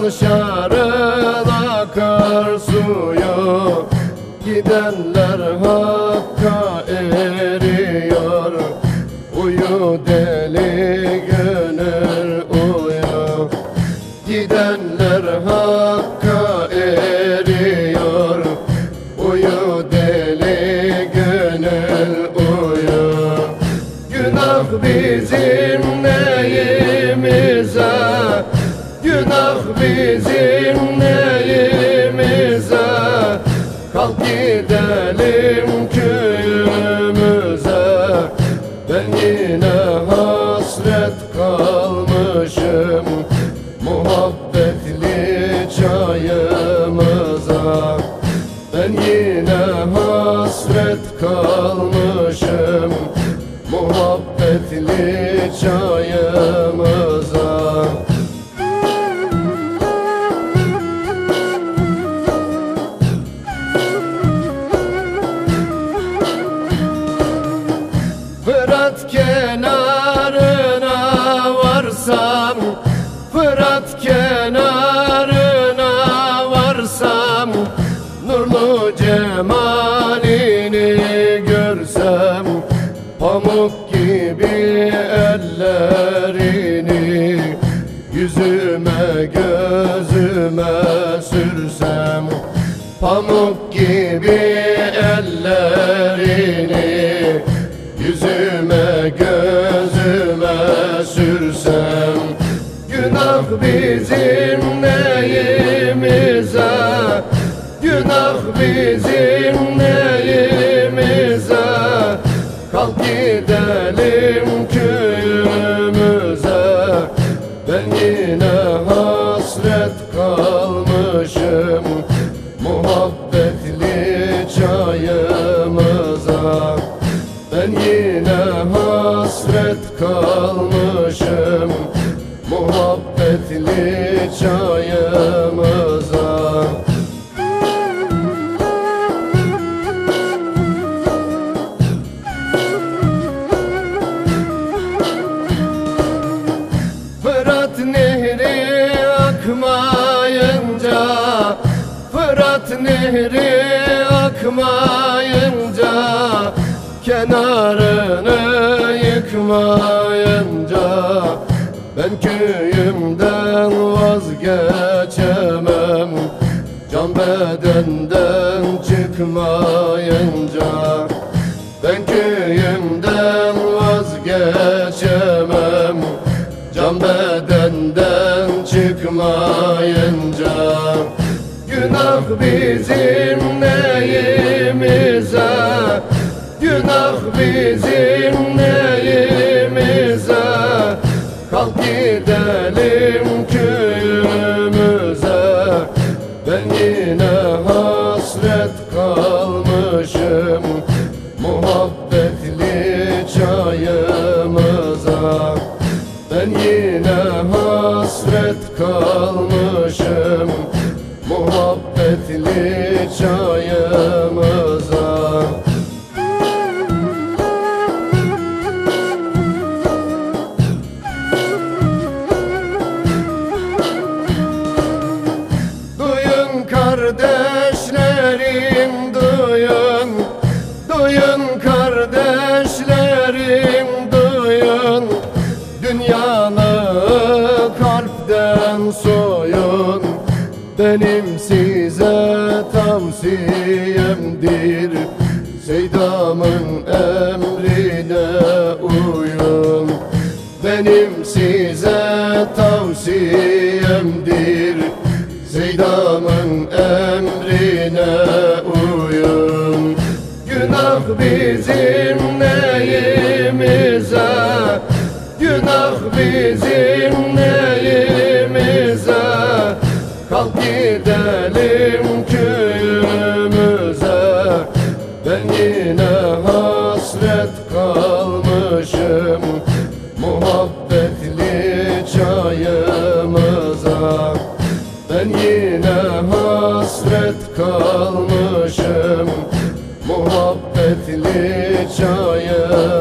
şarıl akar suyu, gidenler Hakk'a eriyor. Uyu deli gönül uyu, gidenler Hakk'a eriyor. Uyu deli gönül uyu. Günah bizim neyimize, günah bizim neyimize. Kalk gidelim köyümüze. Ben yine hasret kalmışım muhabbetli çayımıza. Ben yine hasret kalmışım muhabbetli çayımıza. Fırat kenarına varsam, Fırat kenarına varsam, nurlu cemalini görsem, pamuk gibi ellerini yüzüme gözüme sürsem, pamuk gibi ellerini yüzüme gözüme sürsem. Günah bizim neyimize, günah bizim neyimize. Kalk gidelim köyümüze. Ben yine hasret kalmışım muhabbetli çayımıza. Ben yine hasret kalmışım muhabbetli çayımıza. Fırat nehri akmayınca, Fırat nehri akmayınca, kenarını yıkmayınca, ben köyümden vazgeçemem. Can bedenden çıkmayınca, ben köyümden vazgeçemem. Can bedenden çıkmayınca. Günah bizim neyimize, günah bizim neyimize. Kalk gidelim köyümüze. Ben yine hasret kalmışım muhabbetli çayımıza. Ben yine hasret kalmışım muhabbetli çayımıza. Duyun kardeşlerim duyun, duyun kardeşlerim duyun. Dünyanı kalpten soyun, benim size tavsiyemdir. Seydamın emrine uyun, benim size tavsiyemdir. Seydamın emrine uyun. Günah bizim neyimize, günah bizim neyimize. Kalk gidelim köyümüze. Ben yine hasret kalmışım muhabbetli çayımıza. Ben yine hasret kalmışım muhabbetli çayımıza.